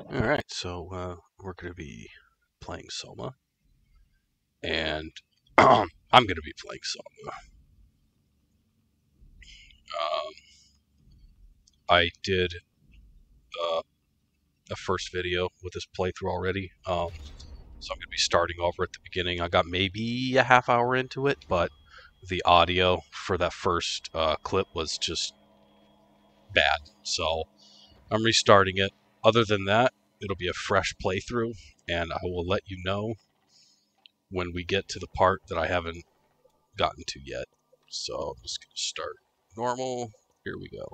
Alright, so we're going to be playing Soma, and I'm going to be playing Soma. Um, I did uh, a first video with this playthrough already, so I'm going to be starting over at the beginning. I got maybe a half hour into it, but the audio for that first clip was just bad, so I'm restarting it. Other than that, it'll be a fresh playthrough, and I will let you know when we get to the part that I haven't gotten to yet. So I'm just going to start normal. Here we go.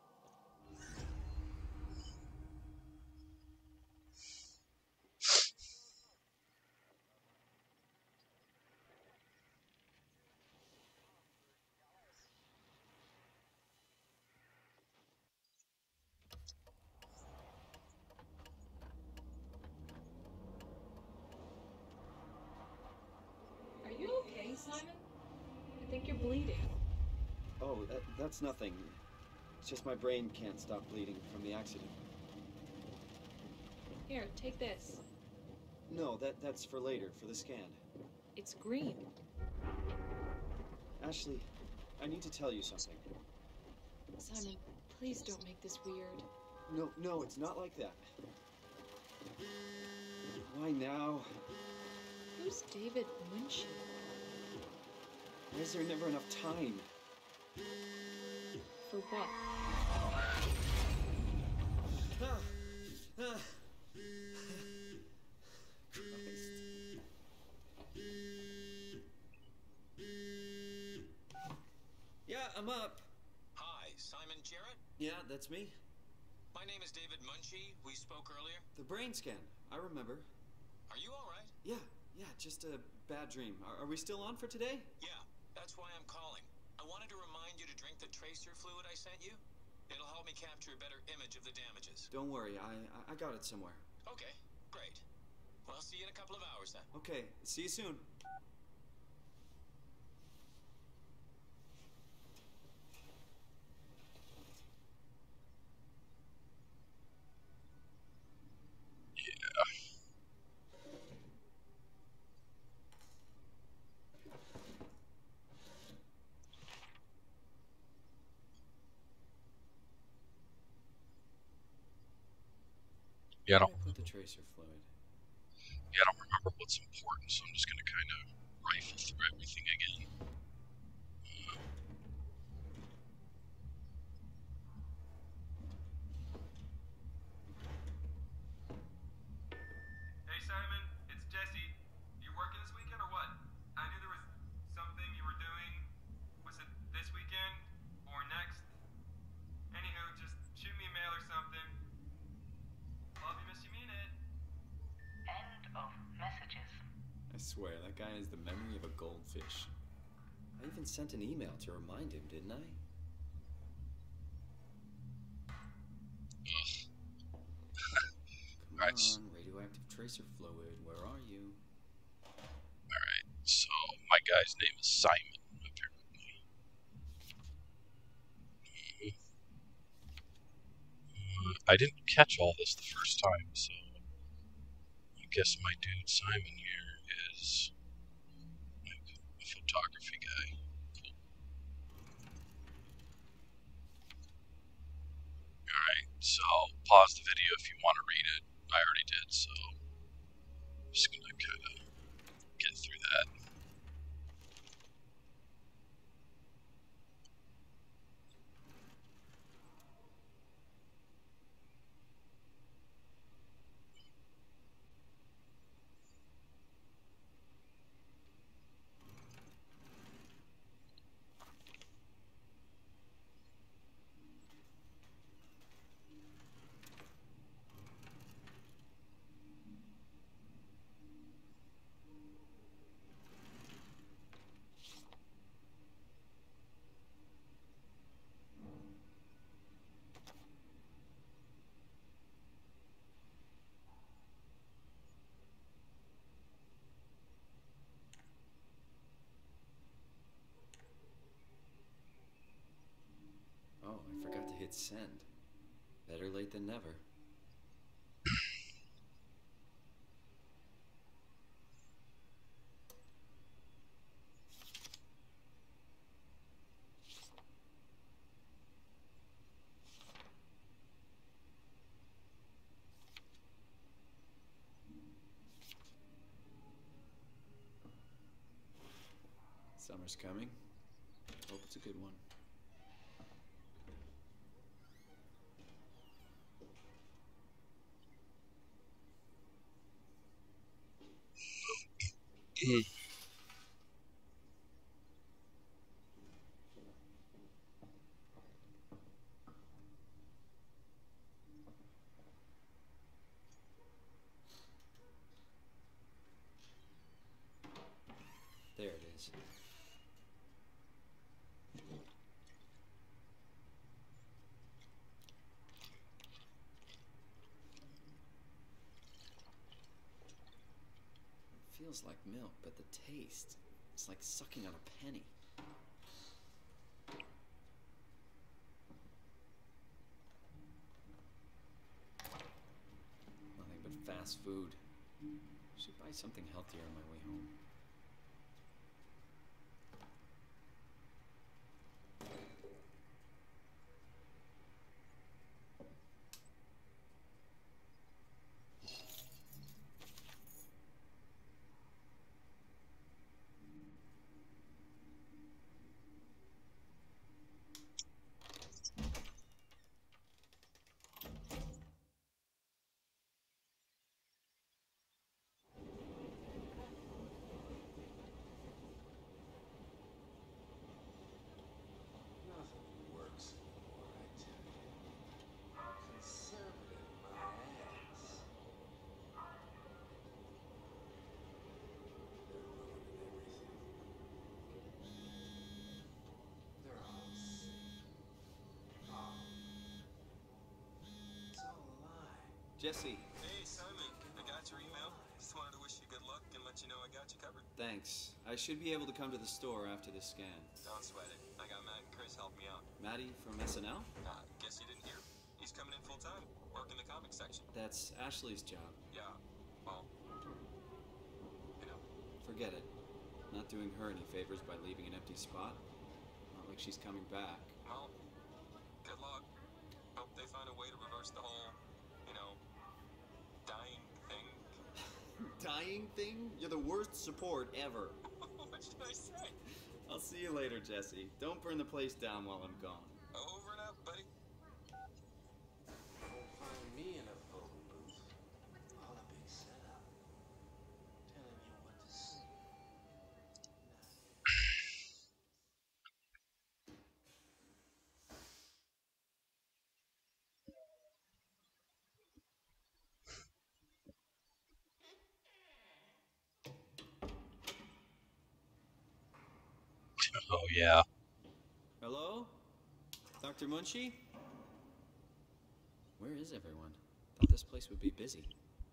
Are you okay, Simon? I think you're bleeding. Oh, that's nothing. It's just my brain can't stop bleeding from the accident. Here, take this. No, that's for later, for the scan. It's green. Ashley, I need to tell you something. Simon, please don't make this weird. No, it's not like that. Why now? Who's David Munchie? Why is there never enough time? For what? Christ. Yeah, I'm up. Hi, Simon Jarrett? Yeah, that's me. My name is David Munchie. We spoke earlier. The brain scan. I remember. Are you alright? Yeah, just a bad dream. Are we still on for today? Yeah, that's why I'm calling. I wanted to remind you to drink the tracer fluid I sent you. It'll help me capture a better image of the damages. Don't worry, I got it somewhere. Okay, great. Well, I'll see you in a couple of hours then. Okay, see you soon. Yeah, Where did I put the tracer fluid? I don't remember what's important, so I'm just going to kind of rifle through everything again. Hey Simon, it's Jesse. You working this weekend or what? I knew there was something you were doing. Was it this weekend or next? Anywho, just shoot me a mail or something. Love you, miss you, mean it. End of messages. I swear, that guy has the memory of a goldfish. I even sent an email to remind him, didn't I? Come Alright, on, radioactive tracer fluid, where are you? alright, so my guy's name is Simon, apparently. I didn't catch all this the first time, so I guess my dude Simon here is like a photography guy. Alright, so pause the video if you want to read it. I already did, so I'm just gonna kind of get through that. Oh, I forgot to hit send. Better late than never. Summer's coming. Hope it's a good one. There it is. It feels like milk, but the taste, it's like sucking on a penny. Nothing but fast food. Should buy something healthier on my way home. Nothing works anymore, I tell you. Conservative, my ass. They're ruining everything. They're all sick. Oh. It's all a lie. Jesse, Hey, Simon. I got your email. Just wanted to wish you good luck and let you know I got you covered. thanks. I should be able to come to the store after the scan. Don't sweat it. I got Matt and Chris helping me out. Maddie from SNL? Guess you didn't hear? He's coming in full time, working the comic section. That's Ashley's job. Yeah, well, you know. Forget it. Not doing her any favors by leaving an empty spot. Not like she's coming back. Well, good luck. Hope they find a way to reverse the whole, dying thing. Dying thing? You're the worst support ever. What should I say? I'll see you later, Jesse. Don't burn the place down while I'm gone. Over and out, buddy. Won't find me in a phone booth. All a big setup. Telling you what to say. Oh yeah. Hello? Dr. Munchie? Where is everyone? Thought this place would be busy.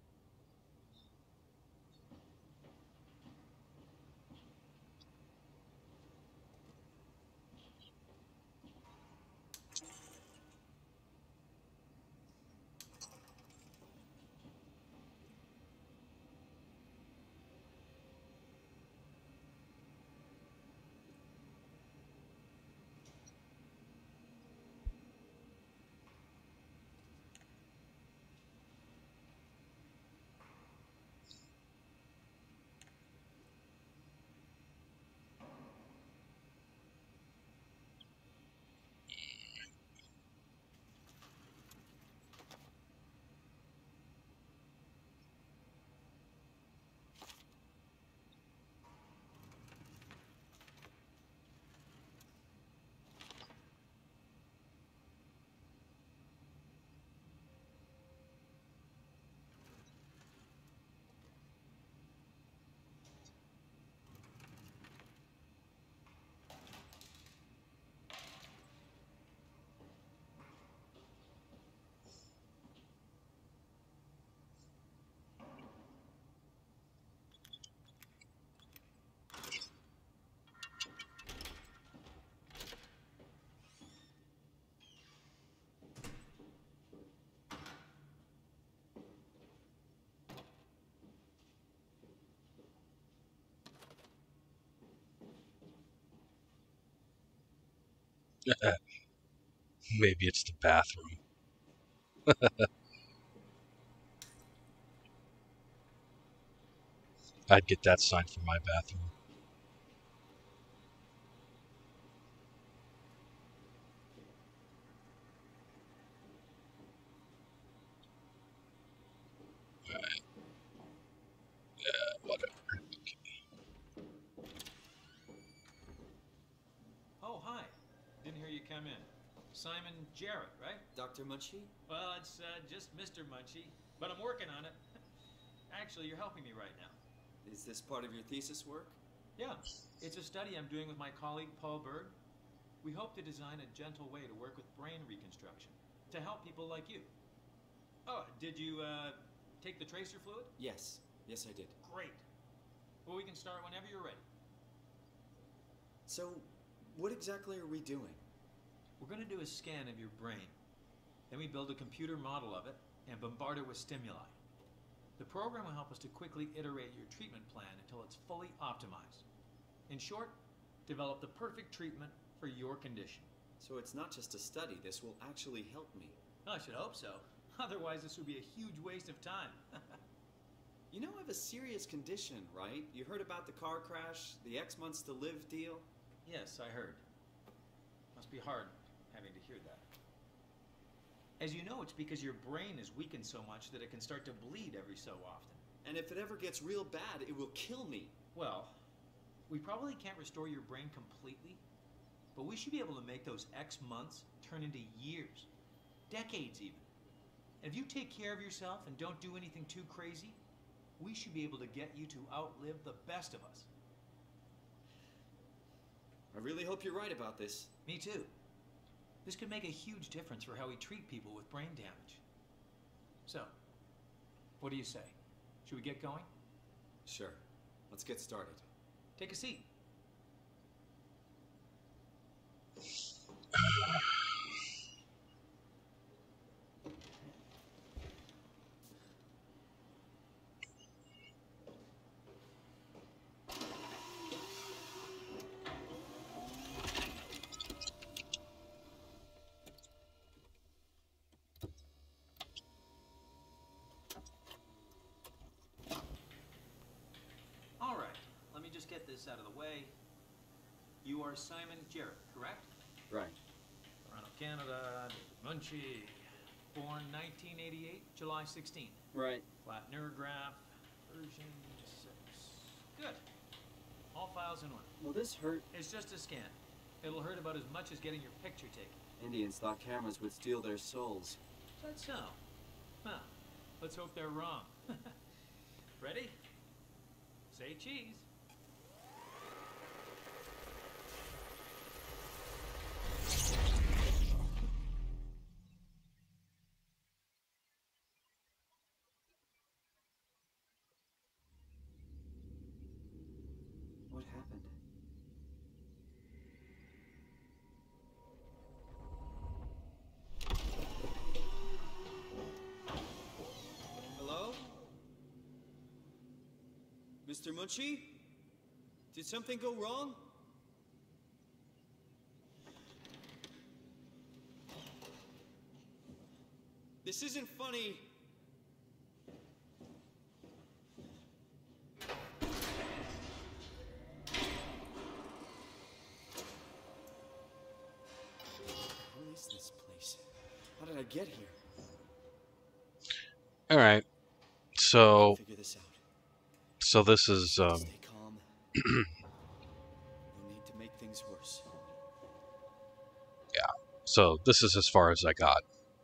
Maybe it's the bathroom. I'd get that sign for my bathroom. come in. Simon Jarrett, right? Dr. Munchie? Well, it's just Mr. Munchie, but I'm working on it. Actually, you're helping me right now. Is this part of your thesis work? Yeah, it's a study I'm doing with my colleague Paul Berg. We hope to design a gentle way to work with brain reconstruction to help people like you. Oh, did you take the tracer fluid? Yes. Yes, I did. Great. Well, we can start whenever you're ready. So, what exactly are we doing? We're going to do a scan of your brain. Then we build a computer model of it and bombard it with stimuli. The program will help us to quickly iterate your treatment plan until it's fully optimized. In short, develop the perfect treatment for your condition. So it's not just a study, this will actually help me. Well, I should hope so. Otherwise, this would be a huge waste of time. You know I have a serious condition, right? You heard about the car crash, the X months to live deal? Yes, I heard. Must be hard having to hear that. As you know, it's because your brain is weakened so much that it can start to bleed every so often. And if it ever gets real bad, it will kill me. Well, we probably can't restore your brain completely, but we should be able to make those X months turn into years, decades even. And if you take care of yourself and don't do anything too crazy, we should be able to get you to outlive the best of us. I really hope you're right about this. Me too. This could make a huge difference for how we treat people with brain damage. So, what do you say? Should we get going? Sure. Let's get started. Take a seat. All right, let me just get this out of the way. You are Simon Jarrett, correct? Right. Toronto, Canada, Munchie. Born 1988, July 16th. Right. Flat neurograph, version 6. Good. All files in order. Will this hurt? It's just a scan. It'll hurt about as much as getting your picture taken. Indians thought cameras would steal their souls. Is that so? Huh. Let's hope they're wrong. Ready? Say cheese. What happened? Hello? Mr. Munchie? Did something go wrong? This isn't funny. Where is this place? How did I get here? All right. So Figure this out. this is Stay calm. No need to make things worse. yeah. So this is as far as I got.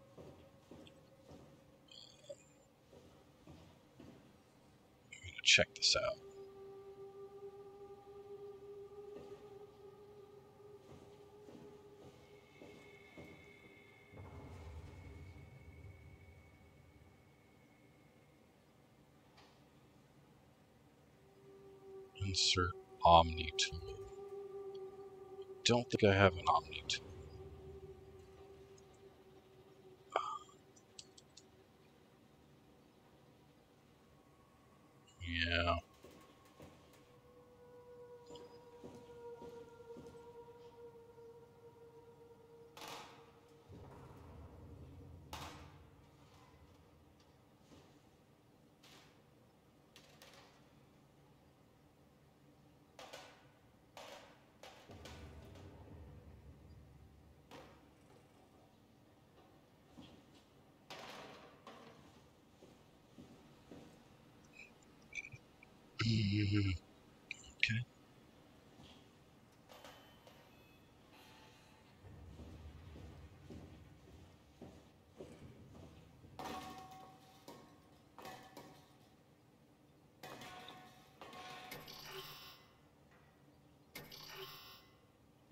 I'm gonna check this out. Insert Omni tool. Don't think I have an Omni tool. Yeah. Okay.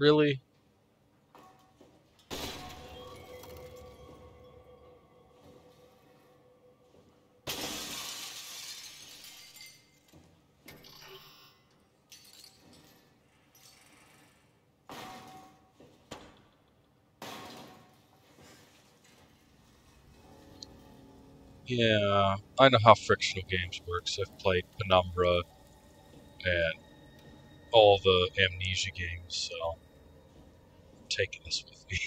Really? Yeah, I know how frictional games works. I've played Penumbra and all the Amnesia games, so I'm taking this with me.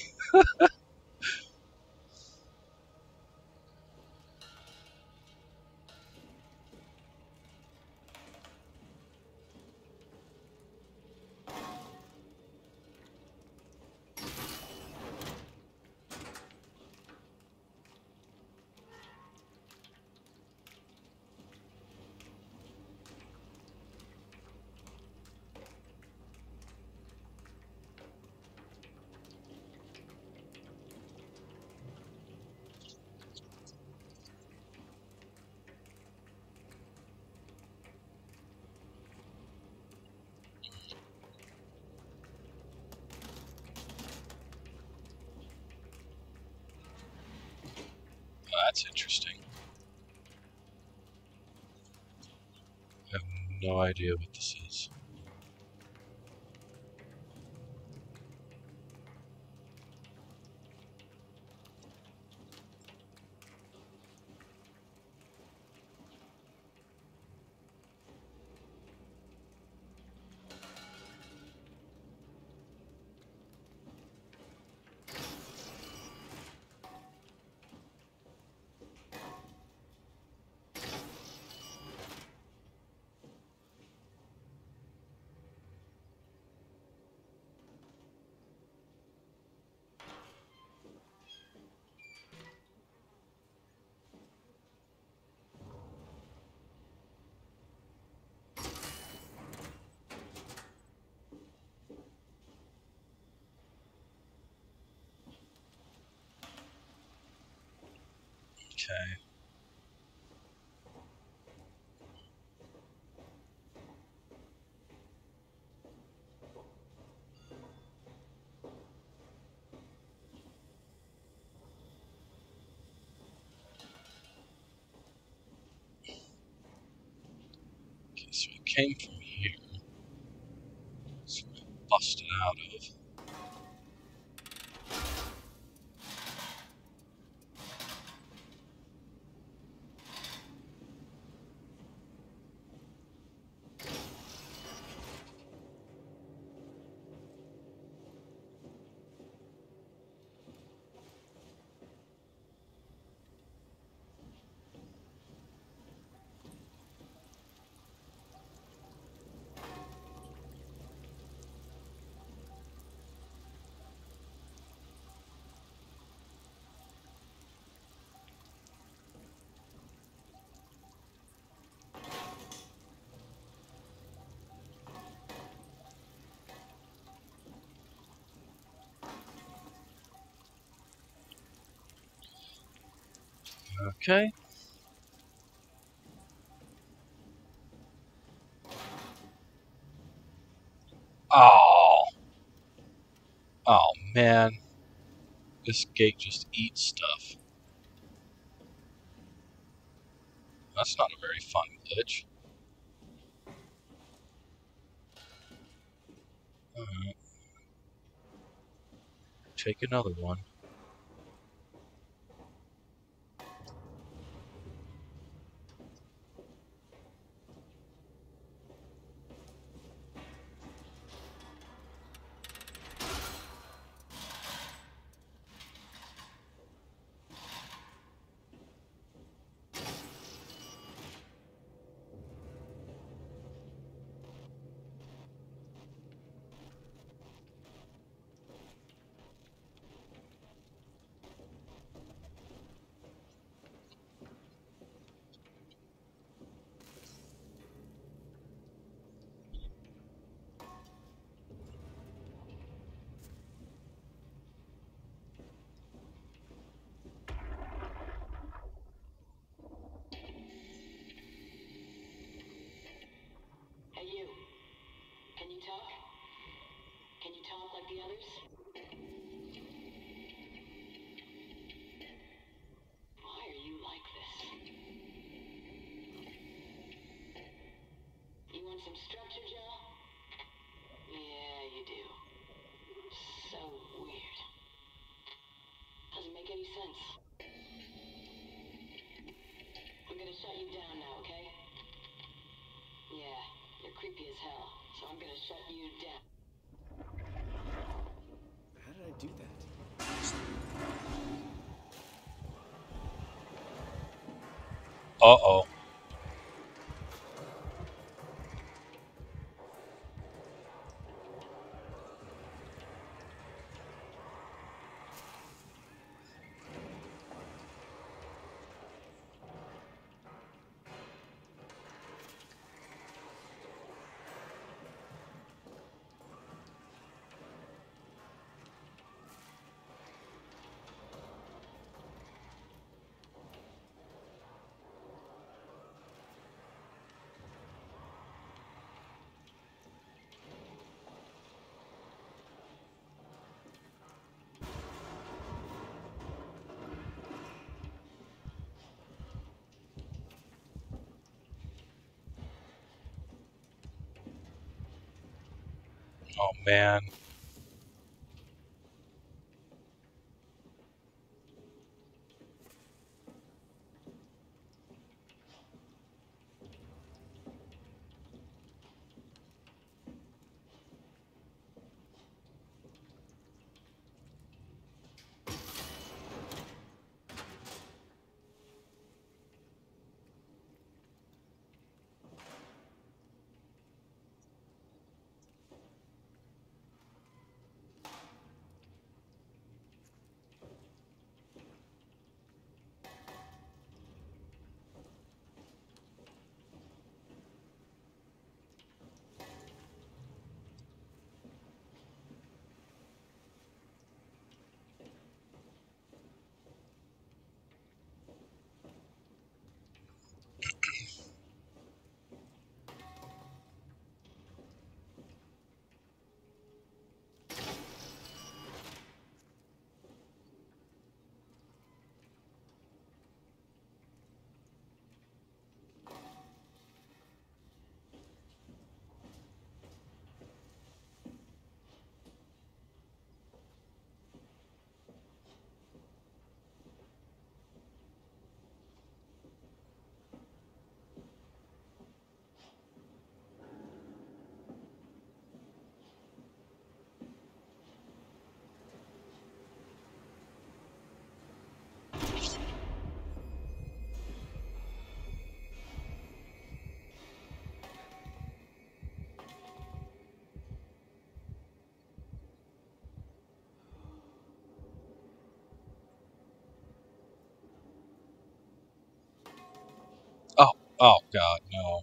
That's interesting. I have no idea what this is. Okay. Okay, so it came from here. So we busted out of. Okay. Oh. Oh man. This gate just eats stuff. That's not a very fun glitch. Alright. Take another one. the others? Why are you like this? You want some structure, Joe? Yeah, you do. So weird. Doesn't make any sense. I'm gonna shut you down now, okay? Yeah, you're creepy as hell, so I'm gonna shut you down. How did I do that? Uh-oh. Oh, man. Oh, oh, God, no.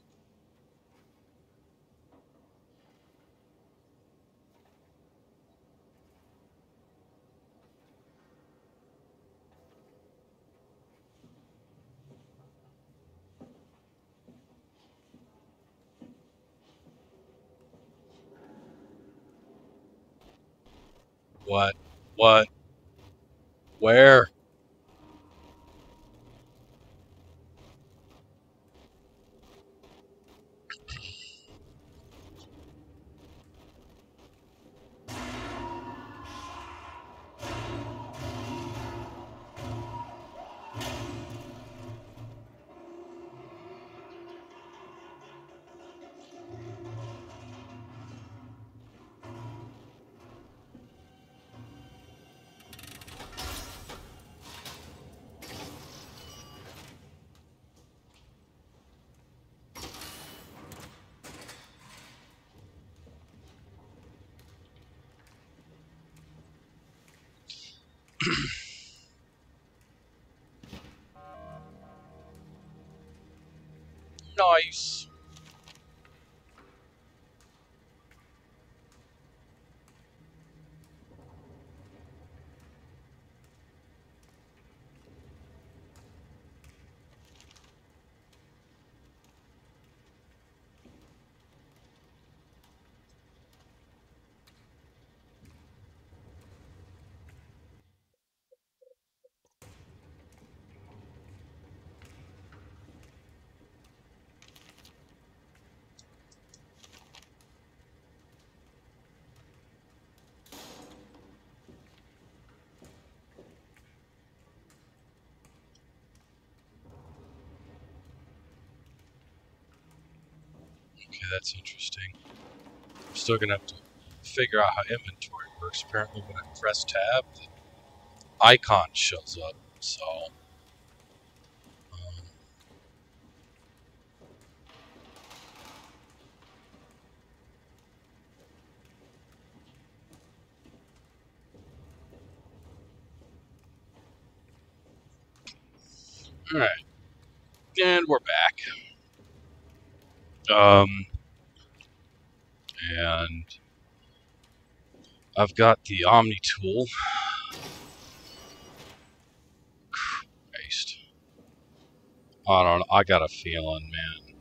What? What? Where? Nice. that's interesting. I'm still gonna have to figure out how inventory works. Apparently when I press tab, the icon shows up, so... Alright, and we're back. And I've got the Omni tool. Christ. I don't know, I got a feeling, man.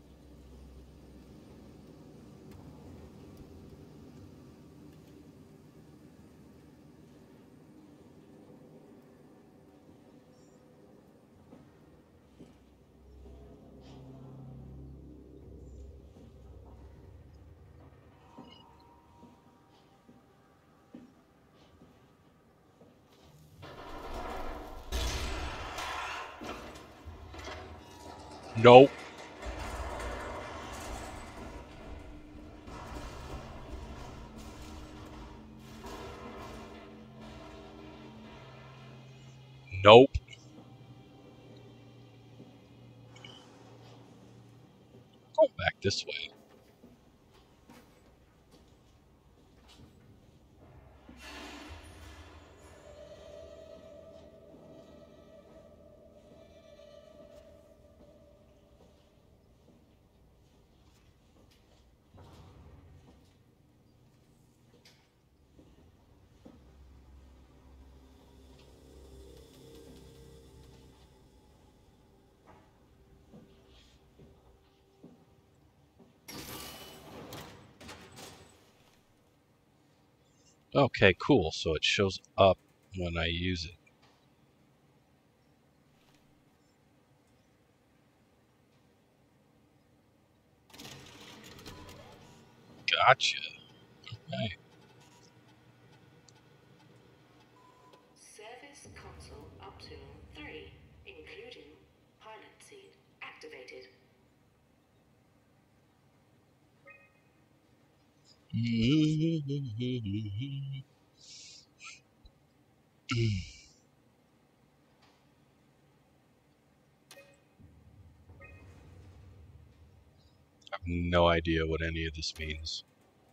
Nope. Nope. Go back this way. Okay, cool. So it shows up when I use it. Gotcha. Okay. Service console optional 3, including pilot seat activated. I have no idea what any of this means.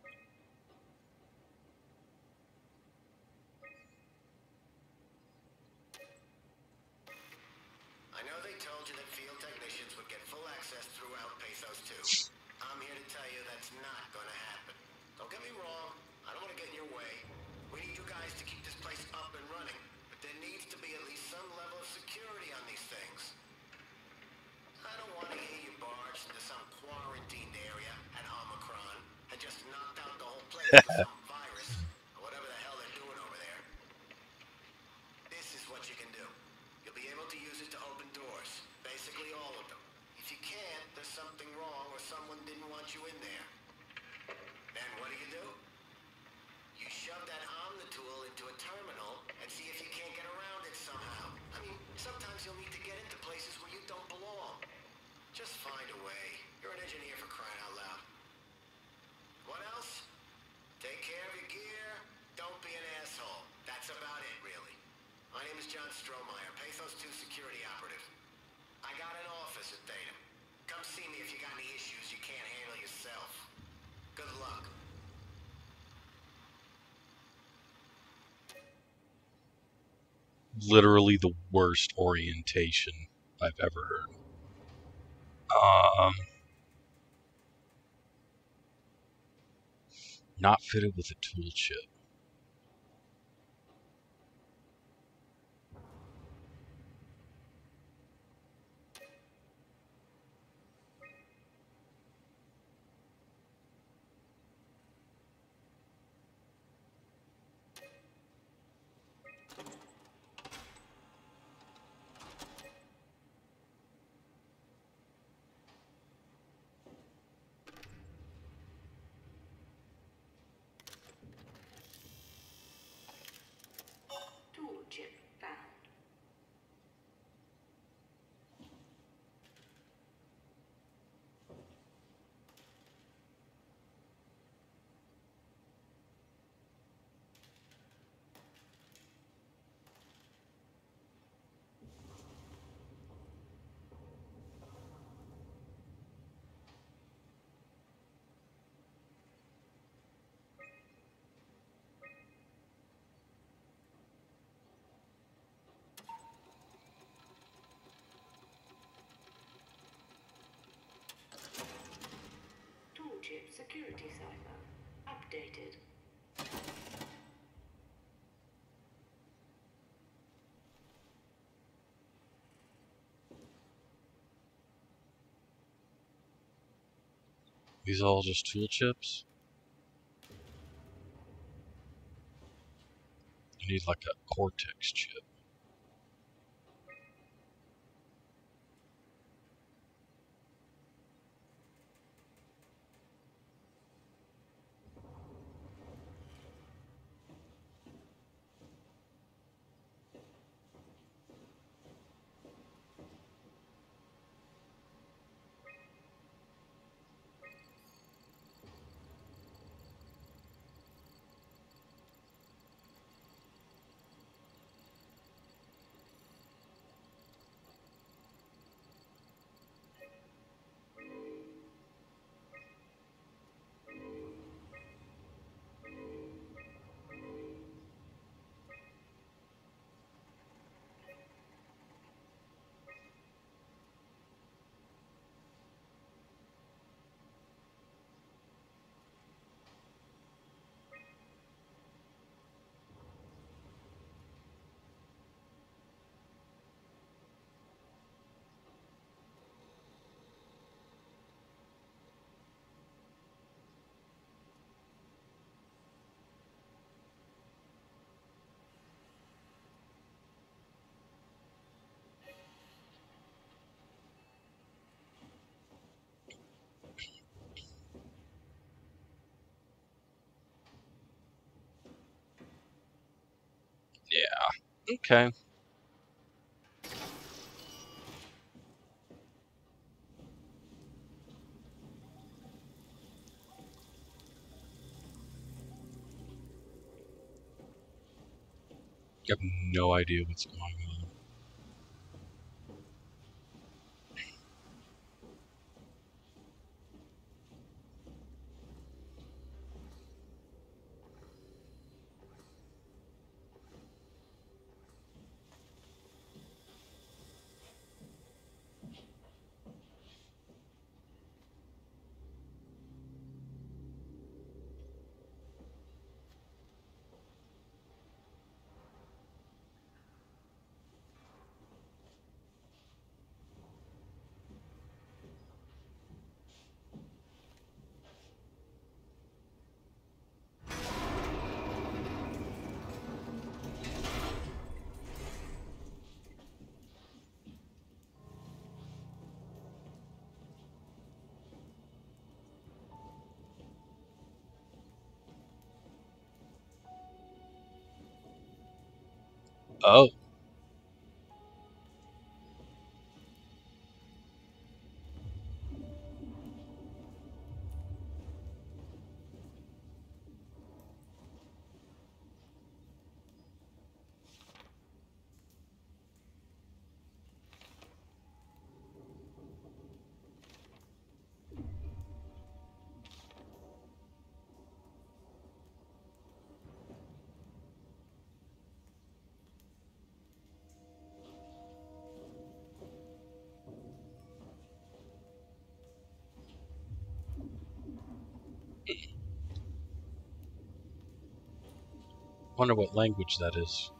I know they told you that field technicians would get full access throughout Pathos 2. I'm here to tell you that's not gonna happen. Don't get me wrong, I don't want to get in your way. We need you guys to keep this place up and running, but there needs to be at least some level of security on these things. I don't want to hear you barged into some quarantined area at Omicron and just knocked out the whole place with some virus, or whatever the hell they're doing over there. This is what you can do. You'll be able to use it to open doors. Basically all of them. If you can't, there's something wrong or someone didn't want you in there. Then what do? You shove that Omnitool into a terminal and see if you can't get around it somehow. I mean, sometimes you'll need to get into places where you don't belong. Just find a way. You're an engineer, for crying out loud. What else? Take care of your gear. Don't be an asshole. That's about it, really. My name is John Strohmeyer, Pathos 2 security operative. I got an office at Theta. Come see me if you got any issues you can't handle yourself. Good luck. Literally the worst orientation I've ever heard. Not fitted with a tool chip. updated. These are all just tool chips? You need like a Cortex chip. Yeah. Okay. I have no idea what's going on. Oh. Wonder what language that is.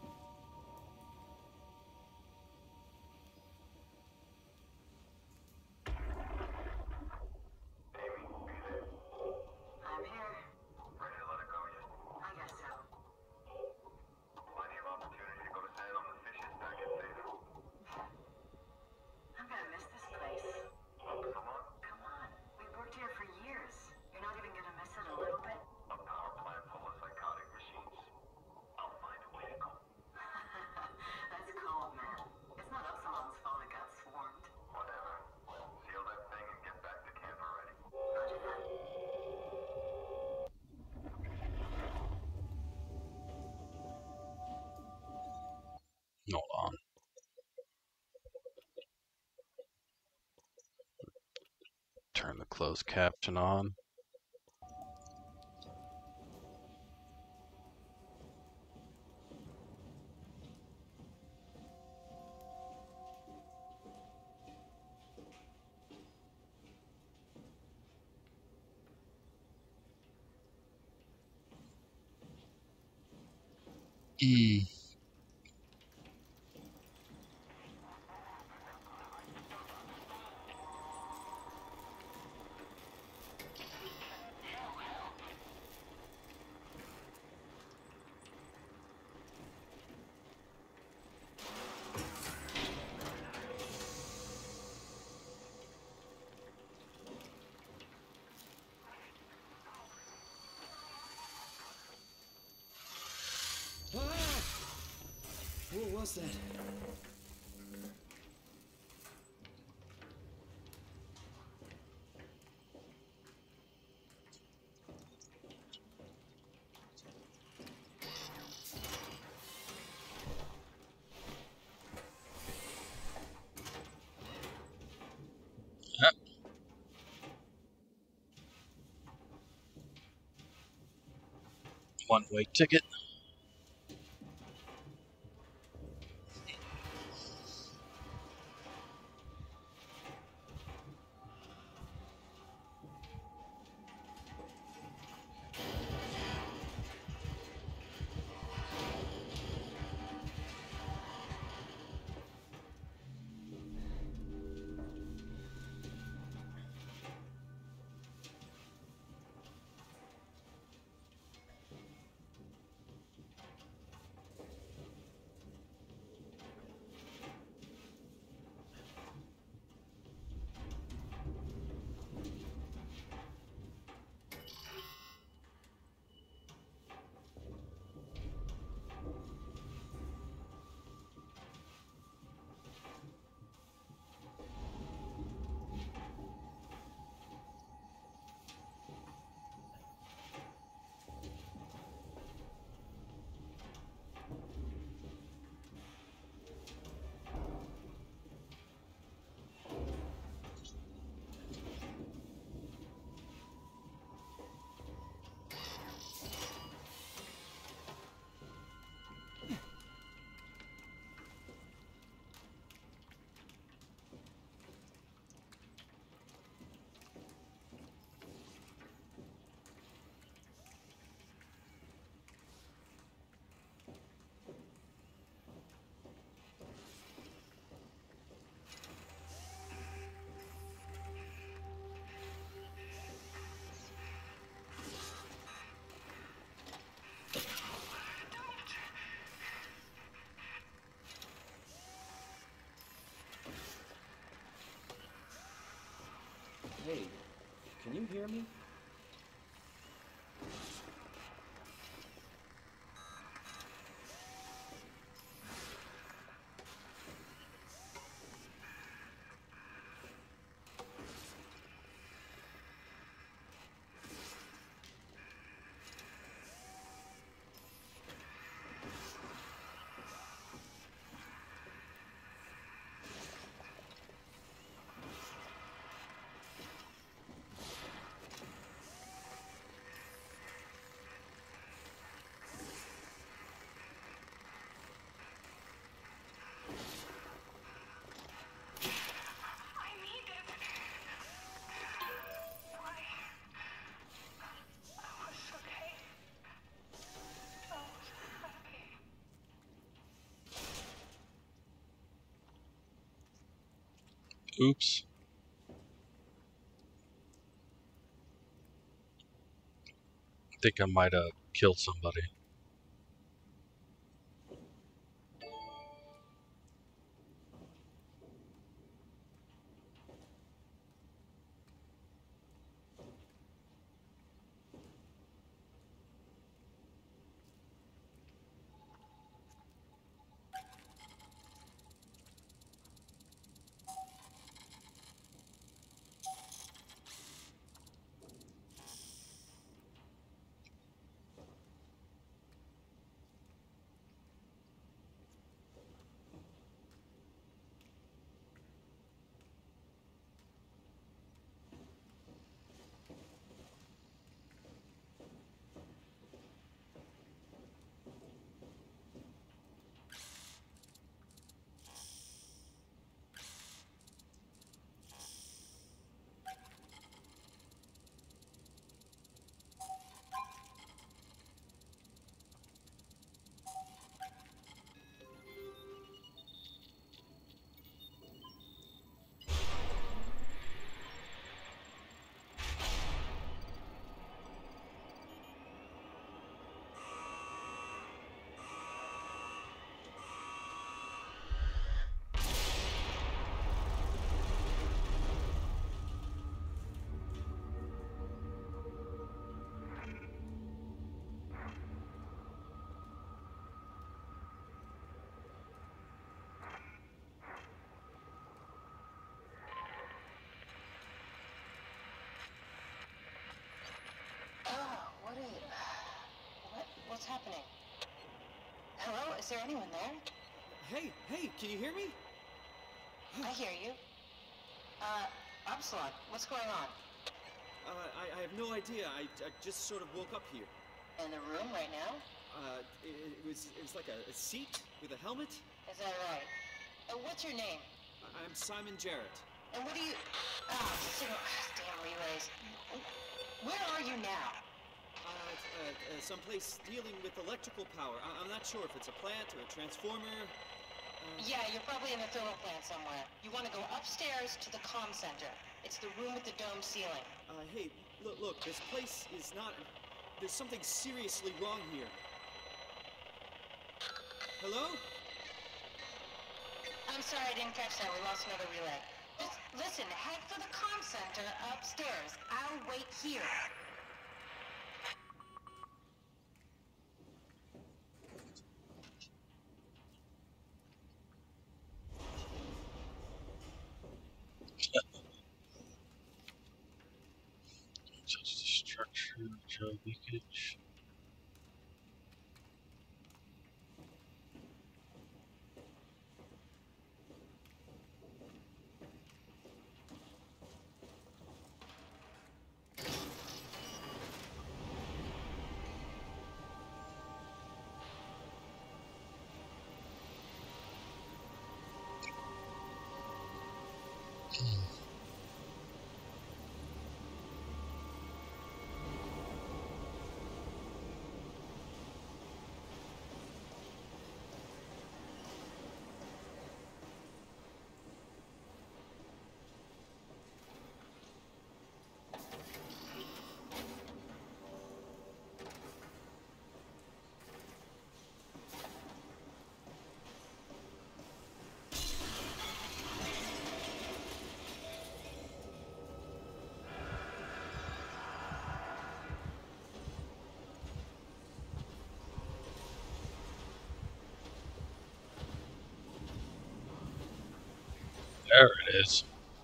I'm here. Ready to let it go yet? I guess so. Plenty of opportunity to go to town on the fishes back at safe. I'm gonna miss this place. Come on. Come on. We've worked here for years. You're not even gonna miss it a little bit? A power plant full of psychotic machines. I'll find a way to go. That's cold, man. It's not Upsilon's fault it got swarmed. Whatever. Seal that thing and get back to camp already. Roger that. Hold on. Turn the closed caption on. Mm. Ah! What was that? Ah, one-way ticket. Hey, can you hear me? Oops. I think I might have killed somebody. happening? Hello? Is there anyone there? Hey, can you hear me? I hear you. Upsilon, what's going on? I have no idea. I just sort of woke up here. In the room right now? It was like a seat with a helmet. Is that right? What's your name? I'm Simon Jarrett. And what do you... damn relays. Where are you now? Someplace dealing with electrical power. I'm not sure if it's a plant or a transformer. Yeah, you're probably in a thermal plant somewhere. You want to go upstairs to the comm center. It's the room with the dome ceiling. Hey, look, this place is not... There's something seriously wrong here. Hello? I'm sorry I didn't catch that. We lost another relay. Just listen, head for the comm center upstairs. I'll wait here. Touch the structure, gel leakage. There it is.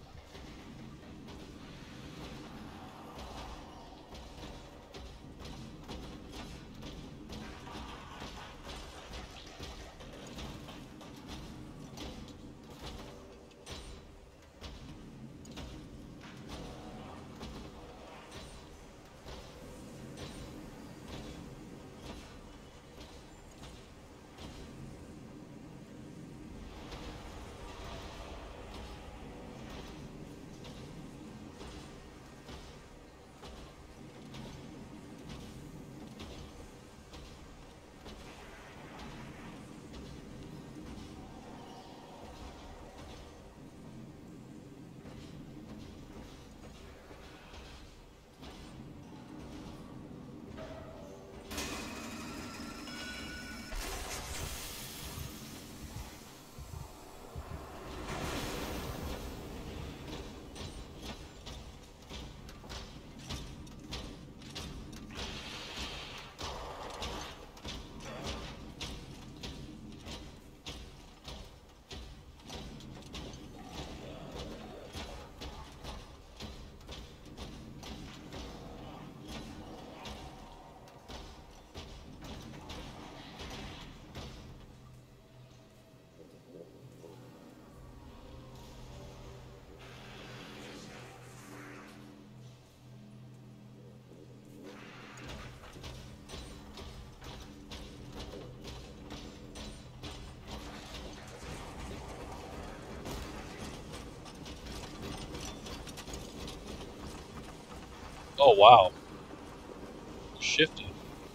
Oh wow. Shifted.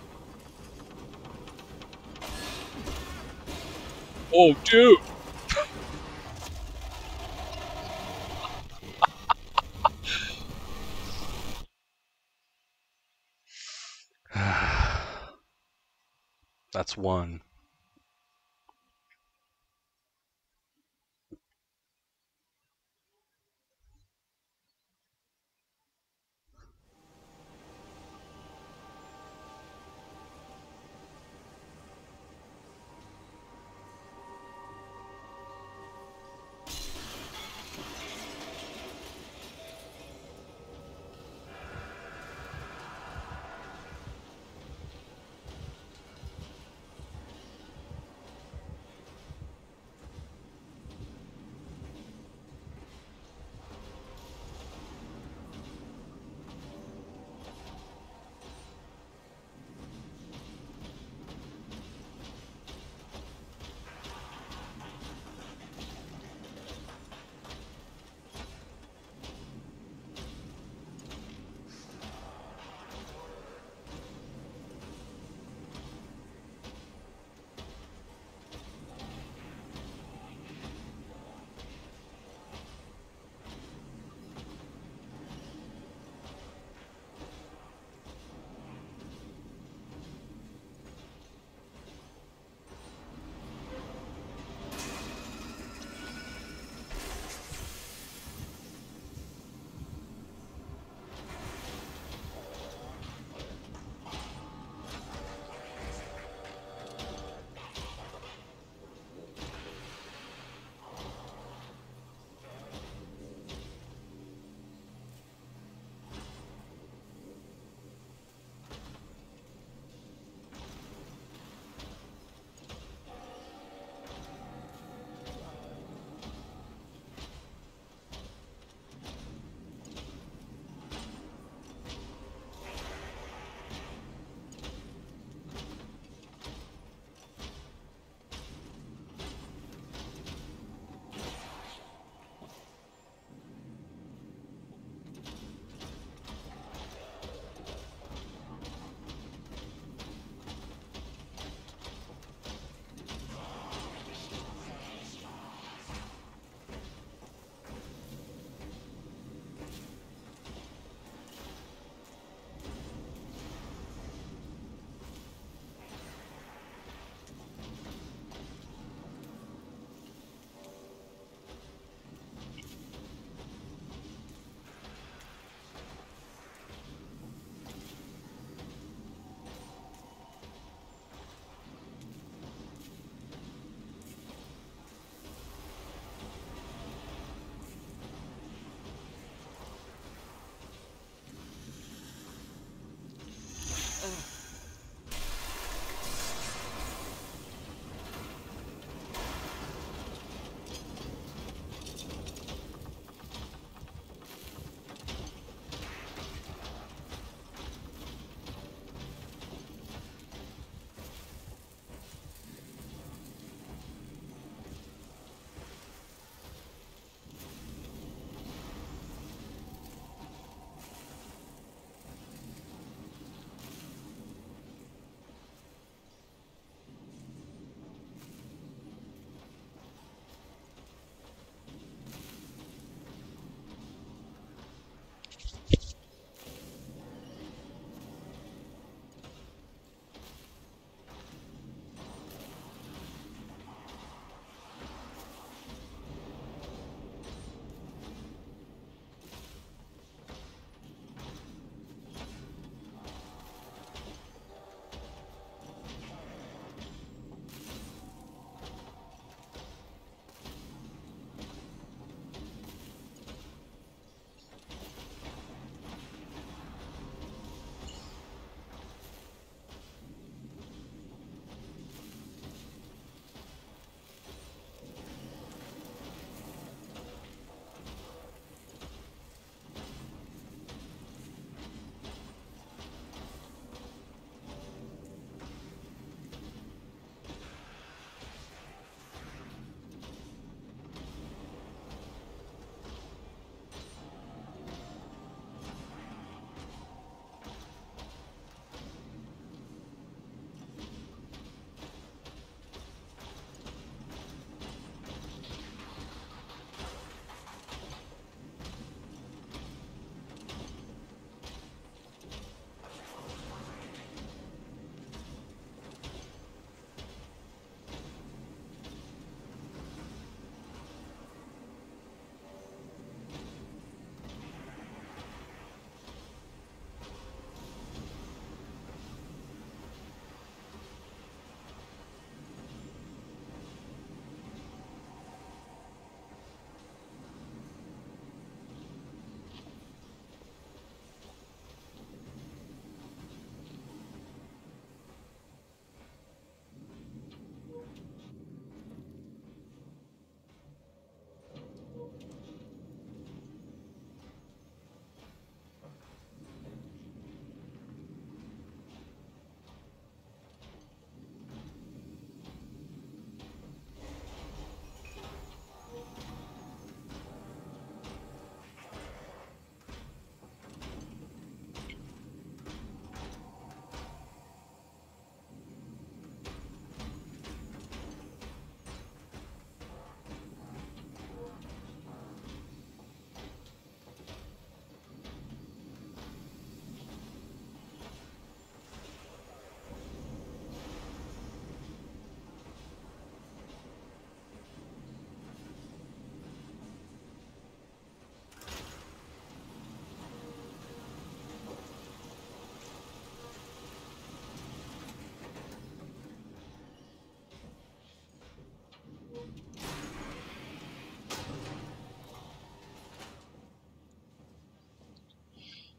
Oh dude. That's one.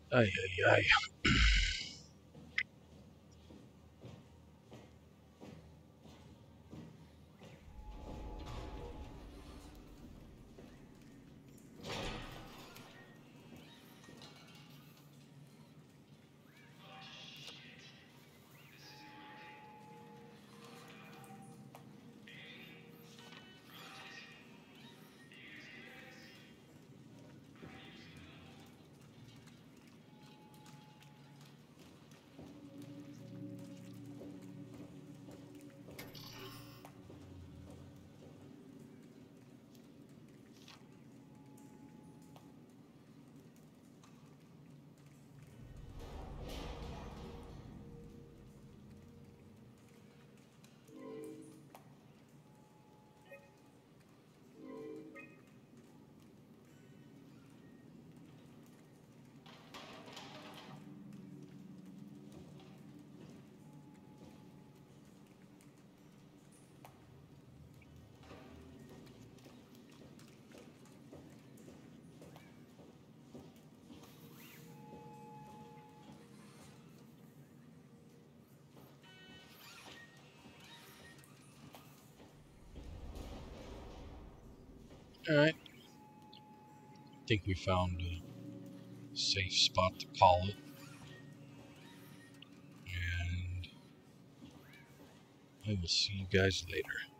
Ay, ay, ay. Alright. I think we found a safe spot to call it. And I will see you guys later.